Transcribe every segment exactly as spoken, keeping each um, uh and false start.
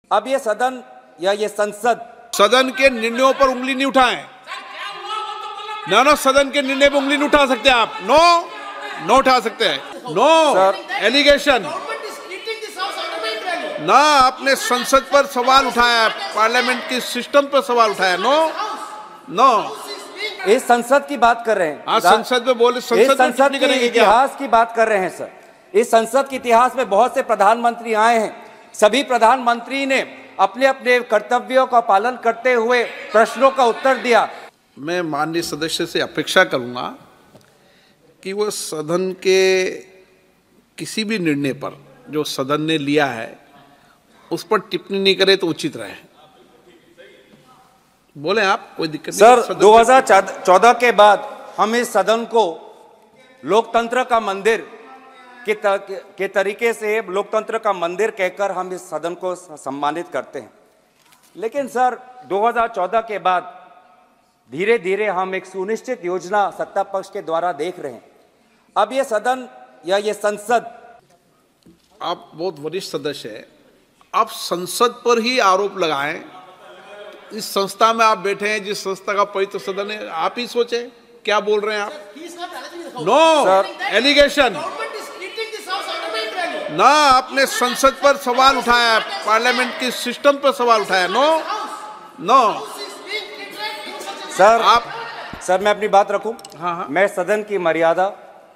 अब ये सदन या ये संसद सदन के निर्णयों पर उंगली नहीं उठाएं। ना ना सदन के निर्णय पर उंगली नहीं उठा सकते आप। नो नो उठा सकते हैं। नो एलिगेशन ना आपने संसद पर सवाल उठाया, पार्लियामेंट के सिस्टम पर सवाल उठाया। नो नो इस संसद की बात कर रहे हैं। हाँ संसद में बोले, संसद, संसद के इतिहास की बात कर रहे हैं सर। इस संसद के इतिहास में बहुत से प्रधानमंत्री आए हैं। सभी प्रधानमंत्री ने अपने अपने कर्तव्यों का पालन करते हुए प्रश्नों का उत्तर दिया। मैं माननीय सदस्य से अपेक्षा करूंगा कि वो सदन के किसी भी निर्णय पर जो सदन ने लिया है उस पर टिप्पणी नहीं करे तो उचित रहे। बोले आप, कोई दिक्कत नहीं। सर दो हज़ार चौदह के बाद हम इस सदन को लोकतंत्र का मंदिर के, तर, के तरीके से लोकतंत्र का मंदिर कहकर हम इस सदन को सम्मानित करते हैं। लेकिन सर दो हज़ार चौदह के बाद धीरे धीरे हम एक सुनिश्चित योजना सत्ता पक्ष के द्वारा देख रहे हैं। अब ये सदन या ये संसद, आप बहुत वरिष्ठ सदस्य है, आप संसद पर ही आरोप लगाएं। इस संस्था में आप बैठे हैं, जिस संस्था का पवित्र सदन है, आप ही सोचे क्या बोल रहे हैं आप। नो एलिगेशन ना आपने संसद पर सवाल उठाया, पार्लियामेंट के सिस्टम पर सवाल उठाया। नो नो सर आप सर मैं अपनी बात रखूं। हाँ हाँ मैं सदन की मर्यादा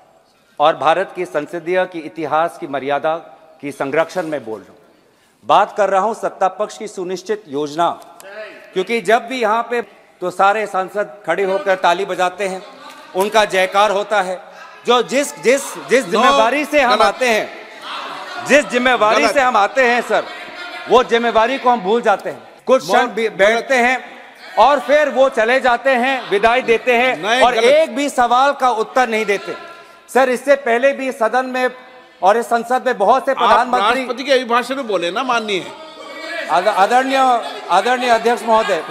और भारत की संसदीय की इतिहास की मर्यादा की संरक्षण में बोल रहा हूं। बात कर रहा हूं सत्ता पक्ष की सुनिश्चित योजना, क्योंकि जब भी यहाँ पे तो सारे सांसद खड़े होकर ताली बजाते हैं, उनका जयकार होता है। जो जिस जिस जिस जिम्मेवारी से हम आते हैं, जिस जिम्मेवारी से हम आते हैं सर, वो जिम्मेवारी को हम भूल जाते हैं। कुछ क्षण बैठते हैं और फिर वो चले जाते हैं, विदाई देते हैं और एक भी सवाल का उत्तर नहीं देते। सर इससे पहले भी सदन में और इस संसद में बहुत से प्रधानमंत्री राष्ट्रपति के अभिभाषण में बोले ना, माननीय आदरणीय आदरणीय अध्यक्ष महोदय,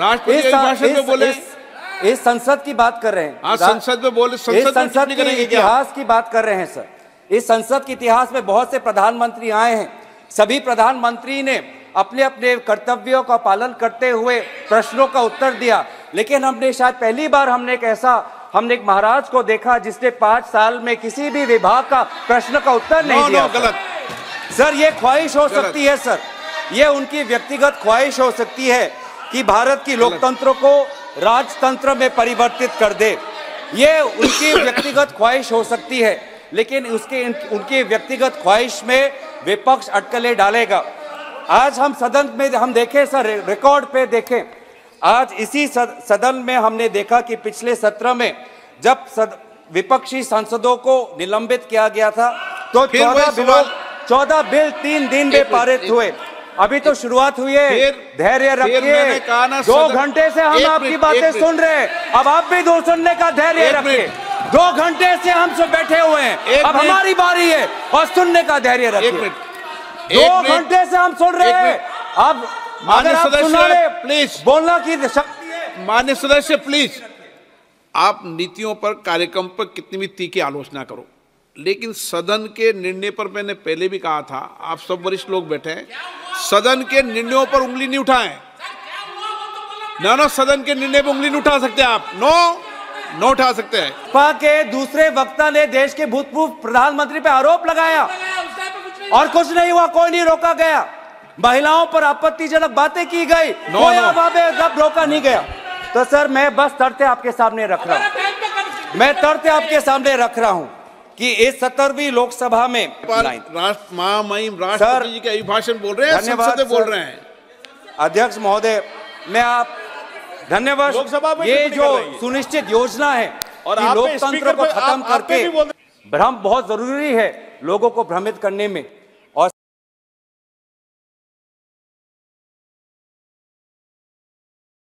इस, इस, इस संसद की बात कर रहे हैं। हाँ संसद में बोले, संसद, इस संसद के इतिहास की बात कर रहे हैं सर। इस संसद के इतिहास में बहुत से प्रधानमंत्री आए हैं। सभी प्रधानमंत्री ने अपने अपने कर्तव्यों का पालन करते हुए प्रश्नों का उत्तर दिया। लेकिन हमने शायद पहली बार हमने एक ऐसा हमने एक महाराज को देखा जिसने पांच साल में किसी भी विभाग का प्रश्न का उत्तर नहीं दिया। गलत सर, ये ख्वाहिश हो सकती है सर, ये उनकी व्यक्तिगत ख्वाहिश हो सकती है कि भारत की लोकतंत्र को राजतंत्र में परिवर्तित कर दे। ये उनकी व्यक्तिगत ख्वाहिश हो सकती है, लेकिन उसके उनकी व्यक्तिगत ख्वाहिश में विपक्ष अटकलें डालेगा। आज हम सदन में हम देखें सर, रिकॉर्ड पे देखें, आज इसी सदन में हमने देखा कि पिछले सत्र में जब सद, विपक्षी सांसदों को निलंबित किया गया था तो चौदह बिलों चौदह बिल तीन दिन में पारित हुए। अभी तो शुरुआत हुई है, धैर्य रखिए। दो घंटे से हम आपकी बातें सुन रहे हैं, अब आप भी दूर सुनने का धैर्य रखिए। दो घंटे से हम सब बैठे हुए हैं, अब हमारी बारी है और सुनने का धैर्य रखिए। दो घंटे से हम सुन रहे हैं, अब माननीय सदस्य प्लीज बोलना की शक्ति है। माननीय सदस्य प्लीज, आप नीतियों पर, कार्यक्रम पर कितनी भी तीखी आलोचना करो, लेकिन सदन के निर्णय पर मैंने पहले भी कहा था, आप सब वरिष्ठ लोग बैठे हैं, सदन के निर्णयों पर उंगली नहीं उठाएं। ना ना सदन के निर्णय पर उंगली नहीं उठा सकते आप। नो नो उठा सकते हैं। भाजपा के दूसरे वक्ता ने देश के भूतपूर्व प्रधानमंत्री पे आरोप लगाया और कुछ नहीं हुआ, कोई नहीं रोका गया। महिलाओं पर आपत्तिजनक बातें की गई, कोई अब रोका नहीं गया। तो सर मैं बस तथ्य आपके सामने रख रहा हूं, मैं तथ्य आपके सामने रख रहा हूं कि इस सत्रहवीं लोकसभा में राष्ट्र महामहिम राष्ट्रपति जी के अभिभाषण बोल रहे हैं, संसद में बोल रहे हैं। अध्यक्ष महोदय, मैं आप धन्यवाद। ये जो सुनिश्चित योजना है और लोकतंत्र को खत्म करके भ्रम बहुत जरूरी है, लोगों को भ्रमित करने में